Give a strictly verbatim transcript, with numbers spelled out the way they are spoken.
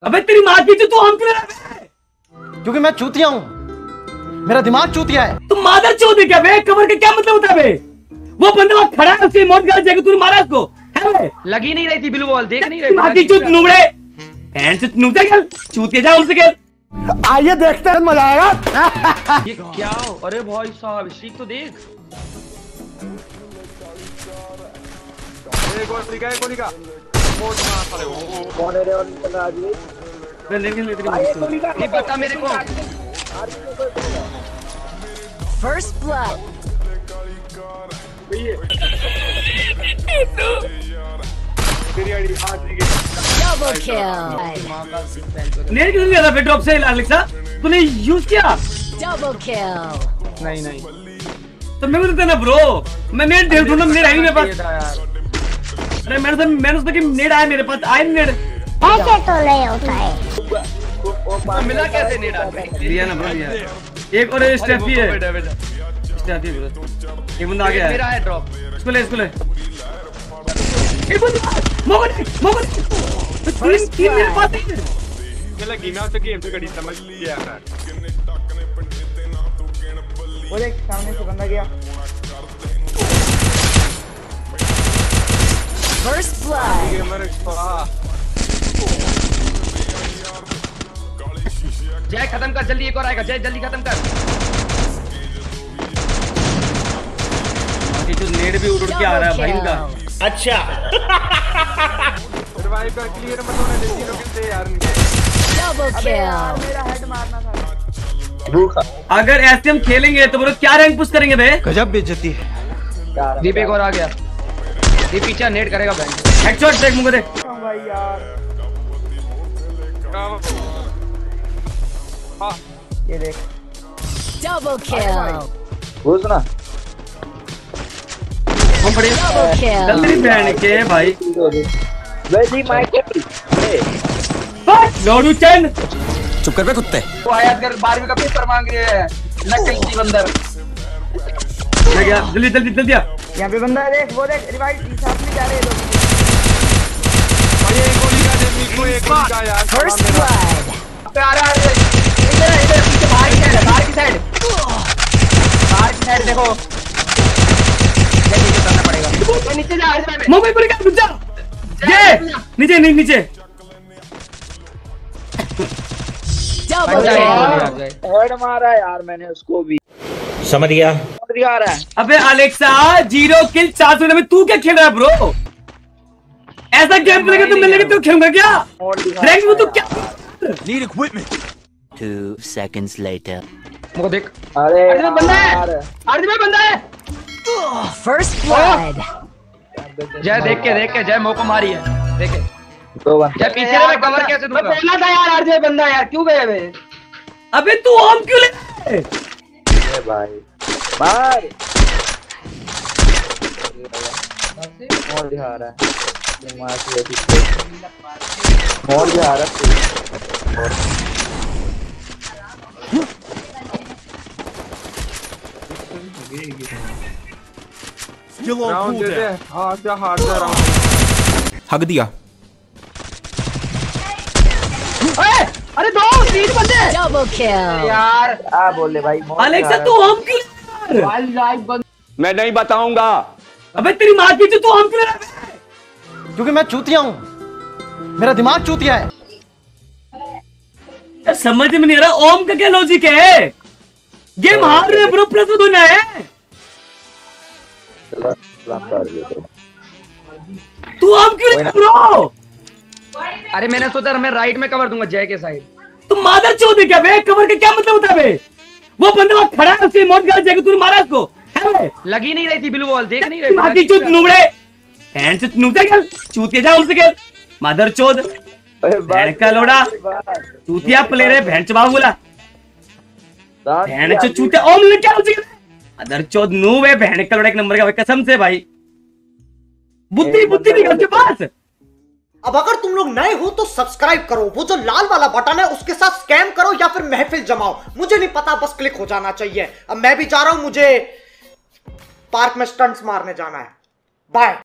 अबे तेरी माँ की तू हम क्यों? क्योंकि मैं चूतिया हूँ, मेरा दिमाग चूतिया है। तुम मादर चौथ है क्या बे? कवर का क्या मतलब होता है बे? वो बंदा वहाँ खड़ा है, उसकी मौत गाल जाएगी, तूने मारा उसको है बे? लगी नहीं रही थी ब्लू बॉल, देख नहीं रही माँ की चूत नुबड़े हैंड से नूता क्या चूतिया जा उनसे क्या? आइए देखते हैं, मजा आएगा। ये क्या हो? अरे भाई साहब स्ट्रीक तो देख। एक और तरीका है कोनिका बहुत मार पड़े हो कौन है रे और निकल रहा है मैं लेकिन लेकिन ये बता मेरे को। First blood. तेरी आईडी आज की Double kill. नेट किसने लिया था बे ड्रॉप से एलेक्सा? तूने यूज किया? Double kill. नहीं नहीं तो मैं भी देना ब्रो, मैं नेट दे दूं ना, नेट है ही मेरे पास। अरे मैंने तो मैंने सोचा कि नेट आया मेरे पास, आया नेट ऐसे तो नहीं होता है। मिला कैसे नेट आके? लिया ना ब्रो, लिया। एक और स्टेफी है, स्टेफी है ब्रो। एक बंदा आ गया है, मेरा है ड्रॉप। इसको ले, इसको ले। एक बंदा मोगन मोगन तीन तीन मेरे पास है। चला गेम में गेम से कड़ी समझ लिया है। वो देख सामने से बंदा गया। First blood. गेमर वाह जय खत्म कर जल्दी, एक और आएगा। जय जल्दी खत्म कर। बाकी जो नेट भी उड़ उड़ के आ रहा है भाई इनका। अच्छा। रिवाइव कर क्लियर मत होने देती लोग कितने यार इनके। Double kill. मेरा हेड मारना था। अगर ऐसे हम खेलेंगे तो बोलो क्या रैंक पुश करेंगे बे? गजब बेइज्जती है। दीप एक और आ गया। दीप पीछे नेट करेगा बैंक। हेडशॉट देख मुझे देख। भाई यार हां ये देख Double kill. घुस ना। हम बड़े Double kill. जल्दी बहन के भाई। वेजी माइक लोडू चैन चुप कर बे कुत्ते। वो आया कर बारहवीं का पेपर मांग रहे हैं नकल की बंदर। मैं गया, जल्दी जल्दी जल्दी आ। यहाँ पे बंदा है, देख वो देख रिवाइव साथ में जा रहे हैं लोग। भाई एक गोली का दे मीको, एक गोली का यार। First blood. आ रहा है इधर इधर पीछे बाहर की साइड, बाहर की साइड, बाहर की साइड देखो। ये नीचे करना पड़ेगा। नीचे जा इधर में। मोबाइल पर क्या रुक जा। ये नीचे नहीं नीचे। Double kill. हेड मारा यार मैंने उसको भी। समझ गया। समझ गया आ रहा है। अबे अलेक्सा जीरो किल चार सौ में तू क्या खेल रहा है ब्रो? ऐसा गेम प्ले तुम मिलेगा तो खेलूंगा क्या? रैंक में तू क्या? Need equipment. Two seconds later. मुझको देख। अरे अर्जुन में बंदा है, यार। अर्जुन में बंदा है। First blood. जय देख के देख के जय मौको मारी है देखे। दो बंदे। जय पीछे से मैं कवर कैसे दूंगा? मैं बोला था यार अर्जुन बंदा यार, क्यों गए बे? अबे तू हम क्यों ले? अरे भाई मार मोड़ दिखा रहा है। मार के मोड़ दिखा रहा है। राउंड दे दे। हां क्या हार्ड है राउंड। हग दिया। अरे अरे दो तीन बंदे Double kill. यार। आ बोले भाई मोड़ अलेक्सा दिखा तू हम क्यों ले? भाई लाइव बंद। मैं नहीं बताऊंगा। अबे तेरी माँ की तू हम क्यों ले? क्योंकि मैं चूतिया हूँ, मेरा दिमाग चूतिया है। यार समझ में नहीं आ रहा ओम का क्या लॉजिक है? गेम हार रहे ब्रो, प्लस दो ना है। तू हम क्यों ले ब्रो? अरे मैंने सोचा मैं राइट में कवर दूंगा जय के साइड। तुम मादर चौथ है क्या बे? कवर का क्या मतलब होता है बे? वो बंदा वहाँ खड़ा है, उसकी मौत गाल जाएगी, तूने मारा उसको है बे? लगी नहीं रही थी ब्लू बॉल, देख नहीं माँ की चूत नुबड़े हैंड से नूता क्या चूतिया जा उनसे क्या? मादर चौथ भैंस का लोड़ा चूतिया प्लेयर है, भैंस चबाव बोला भैंस चो चूतिया। ओम ने क्या उसे मदर चौथ नूब है, भैंस का लोड़ा एक नंबर का भाई, कसम से भाई बुद्धि बुद्धि नहीं उसके पास। अब अगर तुम लोग नए हो तो सब्सक्राइब करो, वो जो लाल वाला बटन है उसके साथ स्कैम करो या फिर महफिल जमाओ, मुझे नहीं पता, बस क्लिक हो जाना चाहिए। अब मैं भी जा रहा हूं, मुझे पार्क में स्टंट्स मारने जाना है। बाय।